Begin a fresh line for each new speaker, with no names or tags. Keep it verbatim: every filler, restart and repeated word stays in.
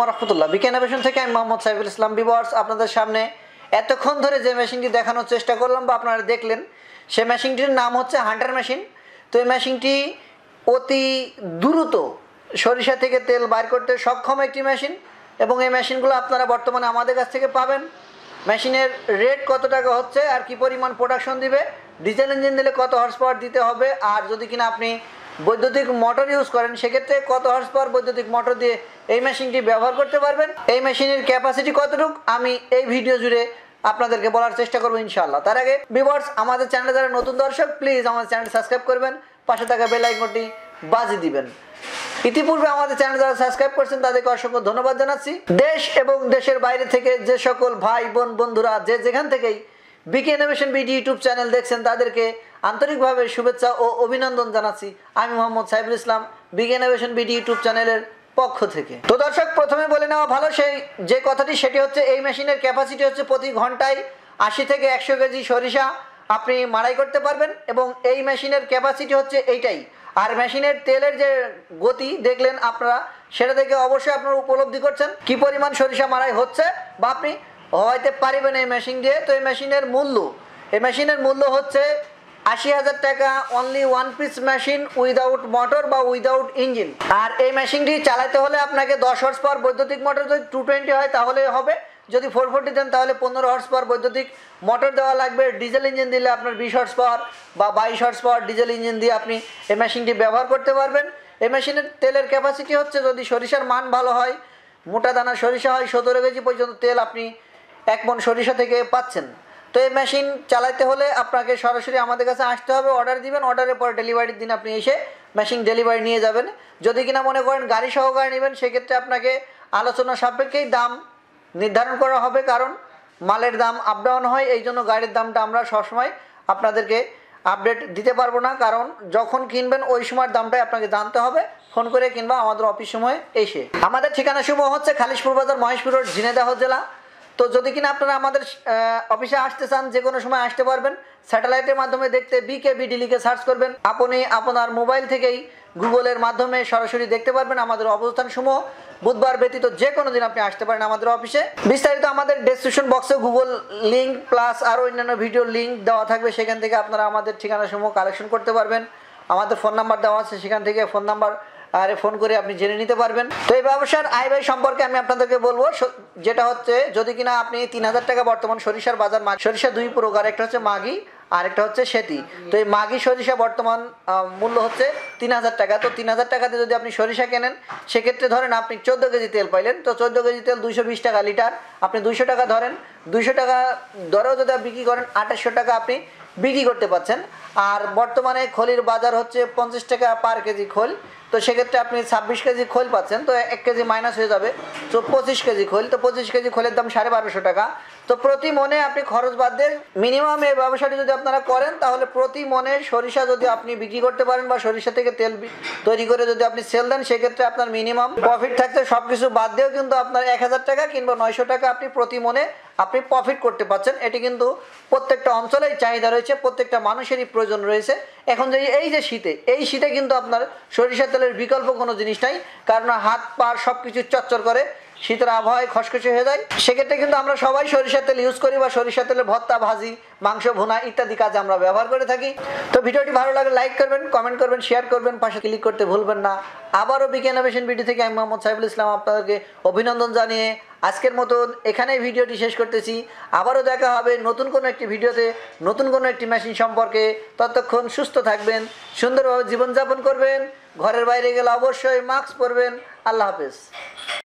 রাহমাতুল্লাহ। বিকে ইনোভেশন থেকে আমি মোহাম্মদ সাইফুল ইসলাম। ভিউয়ার্স, আপনাদের সামনে এতক্ষণ ধরে যে মেশিনটি দেখানোর চেষ্টা করলাম বা আপনারা দেখলেন, সেই মেশিনটির নাম হচ্ছে হান্টার মেশিন। তো এই মেশিনটি অতি দ্রুত সরিষা থেকে তেল বাইর করতে সক্ষম একটি মেশিন এবং এই মেশিনগুলো আপনারা বর্তমানে আমাদের কাছ থেকে পাবেন। মেশিনের রেট কত টাকা হচ্ছে আর কি পরিমাণ প্রোডাকশন দিবে, ডিজেল ইঞ্জিন দিলে কত হর্স পাওয়ার দিতে হবে, আর যদি কিনা আপনি বৈদ্যুতিক মোটর ইউজ করেন সেক্ষেত্রে কত হর্স পাওয়ার বৈদ্যুতিক মোটর দিয়ে এই মেশিনটি ব্যবহার করতে পারবেন, এই মেশিনের ক্যাপাসিটি কতটুকু আমি এই ভিডিও জুড়ে আপনাদেরকে বলার চেষ্টা করবো ইনশাআল্লাহ। তার আগে ভিউয়ার্স, আমাদের চ্যানেলে যারা নতুন দর্শক, প্লিজ আমাদের চ্যানেলটি সাবস্ক্রাইব করবেন, পাশে থাকা বেল আইকনটি বাজিয়ে দিবেন। ইতিপূর্বে আমাদের চ্যানেল যারা সাবস্ক্রাইব করছেন তাদেরকে অসংখ্য ধন্যবাদ জানাচ্ছি। দেশ এবং দেশের বাইরে থেকে যে সকল ভাই বোন বন্ধুরা যে যেখান থেকেই BK innovation BD YouTube channel দেখছেন তাদেরকে আন্তরিকভাবে শুভেচ্ছা ও অভিনন্দন জানাচ্ছি আমি Mohammad Saiful Islam, BK innovation BD YouTube চ্যানেলের পক্ষ থেকে। তো দর্শক, প্রথমে বলে নেওয়া ভালো সেই যে কথাটি, সেটি হচ্ছে এই মেশিনের ক্যাপাসিটি হচ্ছে প্রতি ঘন্টায় আশি থেকে একশো কেজি সরিষা আপনি মাড়াই করতে পারবেন এবং এই মেশিনের ক্যাপাসিটি হচ্ছে এইটাই। আর মেশিনের তেলের যে গতি দেখলেন আপনারা, সেটা থেকে অবশ্যই আপনারা উপলব্ধি করছেন কি পরিমাণ সরিষা মাড়াই হচ্ছে বা আপনি হয়তো পারিবেন এই মেশিন দিয়ে। তো এই মেশিনের মূল্য এই মেশিনের মূল্য হচ্ছে আশি হাজার টাকা, only one piece machine without motor বা উইদাউট ইঞ্জিন। আর এই মেশিনটি চালাতে হলে আপনাকে দশ হর্স পাওয়ার বৈদ্যুতিক মোটর যদি টু টোয়েন্টি হয় তাহলে হবে, যদি ফোর ফোরটি দেন তাহলে পনেরো হর্স পাওয়ার বৈদ্যুতিক মোটর দেওয়া লাগবে। ডিজেল ইঞ্জিন দিলে আপনার বিশ হর্স পাওয়ার বা বাইশ হর্স পাওয়ার ডিজেল ইঞ্জিন দিয়ে আপনি এই মেশিনটি ব্যবহার করতে পারবেন। এই মেশিনের তেলের ক্যাপাসিটি হচ্ছে, যদি সরিষার মান ভালো হয়, মোটা দানা সরিষা হয়, সতেরো কেজি পর্যন্ত তেল আপনি এক মন সরিষা থেকে পাচ্ছেন। তো এই মেশিন চালাতে হলে আপনাকে সরাসরি আমাদের কাছে আসতে হবে, অর্ডার দিবেন, অর্ডারের পর ডেলিভারির দিন আপনি এসে মেশিন ডেলিভারি নিয়ে যাবেন। যদি কিনা মনে করেন গাড়ি সহকারে নেবেন সেক্ষেত্রে আপনাকে আলোচনা সাপেক্ষেই দাম নির্ধারণ করা হবে, কারণ মালের দাম আপ ডাউন হয়, এই জন্য গাড়ির দামটা আমরা সবসময় আপনাদেরকে আপডেট দিতে পারবো না, কারণ যখন কিনবেন ওই সময়ের দামটাই আপনাকে জানতে হবে ফোন করে কিংবা আমাদের অফিস সময়ে এসে। আমাদের ঠিকানা সমূহ হচ্ছে খালিশপুর বাজার, মহেশপুর রোড, ঝিনাইদহ জেলা। তো যদি কিনা আপনারা আমাদের অফিসে আসতে চান যে কোনো সময় আসতে পারবেন। স্যাটেলাইটের মাধ্যমে দেখতে বিকেবিডি লিখে সার্চ করবেন, আপনি আপনার মোবাইল থেকেই গুগলের মাধ্যমে সরাসরি দেখতে পারবেন আমাদের অবস্থান সমূহ। বুধবার ব্যতীত যে কোনো দিন আপনি আসতে পারেন আমাদের অফিসে। বিস্তারিত আমাদের ডেসক্রিপশন বক্সে গুগল লিঙ্ক প্লাস আরও অন্যান্য ভিডিও লিঙ্ক দেওয়া থাকবে, সেখান থেকে আপনারা আমাদের ঠিকানা সমূহ কালেকশন করতে পারবেন। আমাদের ফোন নাম্বার দেওয়া আছে, সেখান থেকে ফোন নাম্বার আরে ফোন করে আপনি জেনে নিতে পারবেন। তো এই ব্যবসার আয় ব্যয় সম্পর্কে আমি আপনাদেরকে বলবো, যেটা হচ্ছে যদি কিনা আপনি তিন হাজার টাকা বর্তমান সরিষার বাজার, সরিষা দুই প্রকার, একটা হচ্ছে মাগি আর একটা হচ্ছে সেতি। তো এই মাগি সরিষা বর্তমান মূল্য হচ্ছে তিন হাজার টাকা। তো তিন হাজার টাকাতে যদি আপনি সরিষা কেনেন সেক্ষেত্রে ধরেন আপনি চোদ্দো কেজি তেল পাইলেন। তো চোদ্দো কেজি তেল দুইশো বিশ টাকা লিটার, আপনি দুইশো টাকা ধরেন, দুইশো টাকা দরেও যদি বিক্রি করেন আঠাশশো টাকা আপনি বিক্রি করতে পারছেন। আর বর্তমানে খলির বাজার হচ্ছে পঞ্চাশ টাকা পার কেজি খোল। তো সেক্ষেত্রে আপনি ছাব্বিশ কেজি খোল পাচ্ছেন, তো এক কেজি মাইনাস হয়ে যাবে, তো পঁচিশ কেজি খোল। তো পঁচিশ কেজি খোলের দাম সাড়ে বারোশো টাকা। তো প্রতি মনে আপনি খরচ বাদ দিয়ে মিনিমাম এই ব্যবসাটি যদি আপনারা করেন তাহলে প্রতি মনে সরিষা যদি আপনি বিক্রি করতে পারেন বা সরিষা থেকে তেল তৈরি করে যদি আপনি সেল দেন সেক্ষেত্রে আপনার মিনিমাম প্রফিট থাকতে সব কিছু বাদ দিয়েও কিন্তু আপনার এক হাজার টাকা কিংবা নয়শো টাকা আপনি প্রতি মনে আপনি প্রফিট করতে পারছেন। এটি কিন্তু প্রত্যেকটা অঞ্চলেই চাহিদা রয়েছে, প্রত্যেকটা মানুষেরই প্রয়োজন রয়েছে। এখন যে এই যে শীতে, এই শীতে কিন্তু আপনার সরিষা তেলের বিকল্প কোনো জিনিস নাই, কারণ হাত পা সব কিছু চচ্চর করে, শীতের আবহাওয়ায় খসখসে হয়ে যায়। সেক্ষেত্রে কিন্তু আমরা সবাই সরিষার তেল ইউজ করি বা সরিষার তেলের ভর্তা, ভাজি, মাংস ভুনা ইত্যাদি কাজে আমরা ব্যবহার করে থাকি। তো ভিডিওটি ভালো লাগলে লাইক করবেন, কমেন্ট করবেন, শেয়ার করবেন, পাশে ক্লিক করতে ভুলবেন না। আবারও বিকে ইনোভেশন ভিডিও থেকে আমি মোহাম্মদ সাইফুল ইসলাম আপনাদেরকে অভিনন্দন জানিয়ে আজকের মতন এখানেই ভিডিওটি শেষ করতেছি। আবারও দেখা হবে নতুন কোনো একটি ভিডিওতে, নতুন কোনো একটি মেশিন সম্পর্কে। ততক্ষণ সুস্থ থাকবেন, সুন্দরভাবে জীবনযাপন করবেন, ঘরের বাইরে গেলে অবশ্যই মাস্ক পরবেন। আল্লাহ হাফেজ।